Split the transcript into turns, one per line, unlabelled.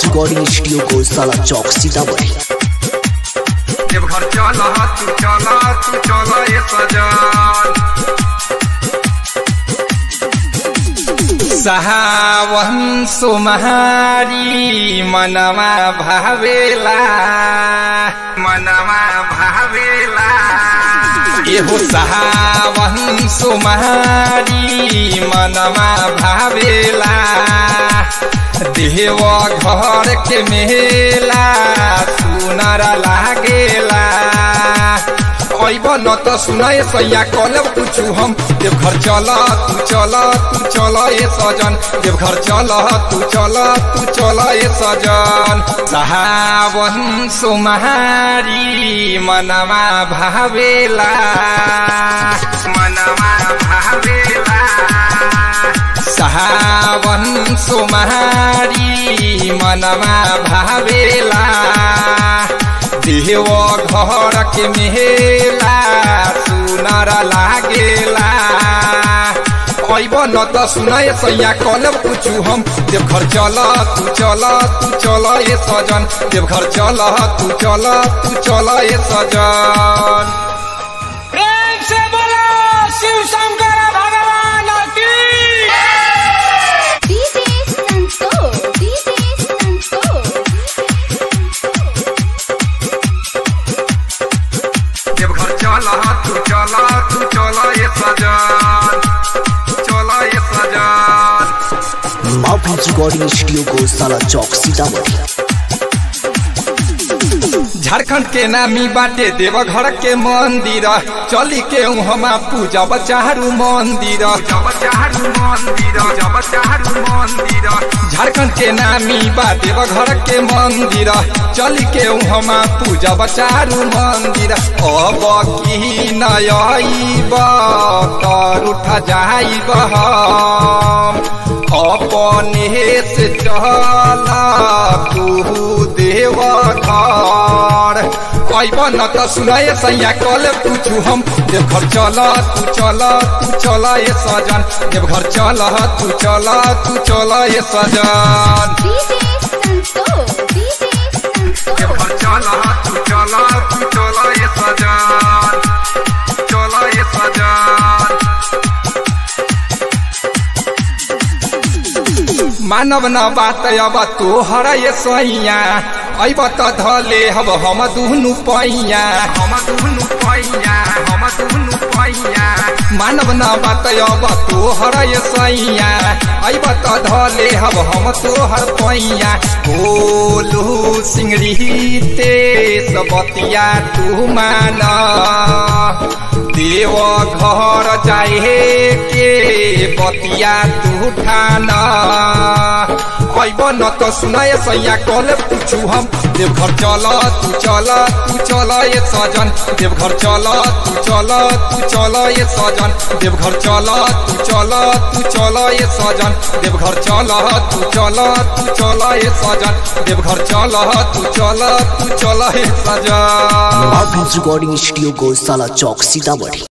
Recording studio को साला चौक सीतामढ़ी।
देवघर चला तू चला ये सजन। सहावन सुमहारी मनवा भावेला एहो सहावन सुमहारी मनवा भावेला देव घर के मेला सुनर लागेला। अइब न त सुनाए सैया कलब पूछू हम देवघर चला तू चला ये सजन। देवघर चला तू चला ये सजन। सहावन सुमहारी मनवा भावेला सहावन सुमहारी मनवा भावेला देव घर के मेला सुनर लागेला। अइब न त सुनाए सैया कलब पूछू हम देवघर चला तू चला ये सजन। देवघर चला तू चला ये सजन।
प्रेम से बोलो शिव शंकर भगवान की।
देवघर चला तू चला ये सजन।
माफी रिकॉर्डिंग स्टूडियो को साला चौक सीतामढ़ी।
झारखंड के नामी बाटे देवघर के मंदिर चली के हम पूजा चारू मंदिर। झारखंड के नामी बा देवघर के मंदिर चली के हम पूजा चारू मंदिर। अब की नयब तर उठा जाइब अपने से चला तू देवघर। अइब न त सुनाए सैया कल पूछू हम देवघर चला तू चला ये सजन। देवघर चला तू चला ये सजन। देवघर चला तू चला ये सजन। चला ये सजन। मानव न बात अब तोहर ये सैया अइब त धले हब हम दुनु पैया। मानव न बात अब तोहर ये सैया अइब त धले हब हम तोहर पैया। बोलू सिंगड़ी ते सबतिया तू मान देव घर जाए के बतिया तू ठाना। अइब न त सुनाए सैया कल पूछू हम देवघर चला तू चला ये सजन। देवघर चला तू चला ये सजन। देवघर चला तू चला ये सजन। देवघर चला तू चला ये सजन। देवघर चला तू चला ये सजन।
माफी रिकॉर्डिंग स्टूडियो को साला चौक सीतामढ़ी।